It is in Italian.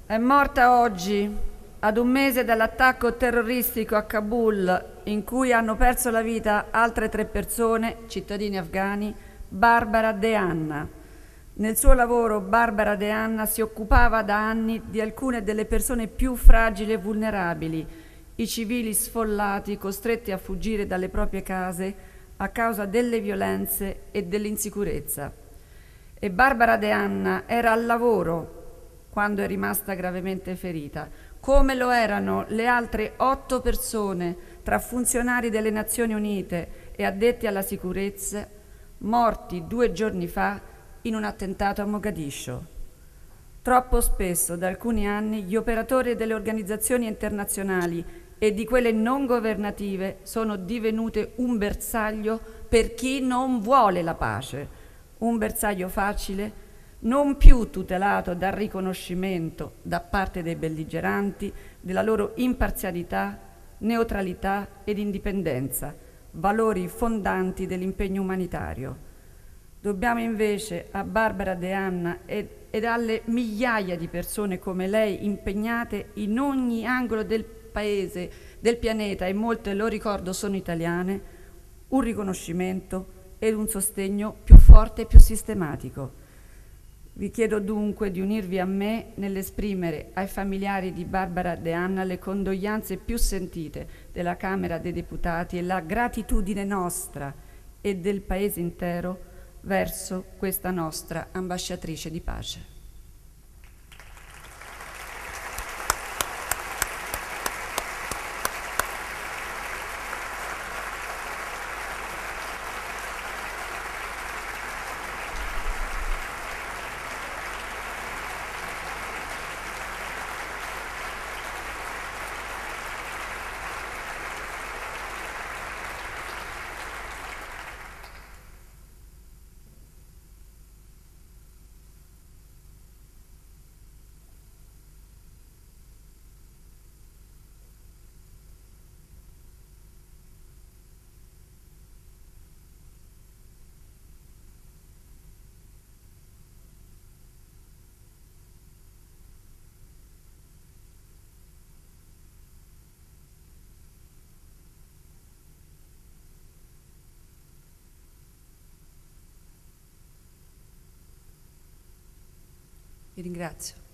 È morta oggi, ad un mese dall'attacco terroristico a Kabul, in cui hanno perso la vita altre 3 persone, cittadini afghani, Barbara De Anna. Nel suo lavoro Barbara De Anna si occupava da anni di alcune delle persone più fragili e vulnerabili, i civili sfollati costretti a fuggire dalle proprie case a causa delle violenze e dell'insicurezza. E Barbara De Anna era al lavoro quando è rimasta gravemente ferita, come lo erano le altre 8 persone tra funzionari delle Nazioni Unite e addetti alla sicurezza, morti 2 giorni fa in un attentato a Mogadiscio. Troppo spesso, da alcuni anni, gli operatori delle organizzazioni internazionali e di quelle non governative sono divenute un bersaglio per chi non vuole la pace, un bersaglio facile, non più tutelato dal riconoscimento da parte dei belligeranti della loro imparzialità, neutralità ed indipendenza, valori fondanti dell'impegno umanitario. Dobbiamo invece a Barbara De Anna ed alle migliaia di persone come lei impegnate in ogni angolo del paese, del pianeta, e molte, lo ricordo, sono italiane, un riconoscimento ed un sostegno più forte e più sistematico. Vi chiedo dunque di unirvi a me nell'esprimere ai familiari di Barbara De Anna le condoglianze più sentite della Camera dei Deputati e la gratitudine nostra e del Paese intero verso questa nostra ambasciatrice di pace. Vi ringrazio.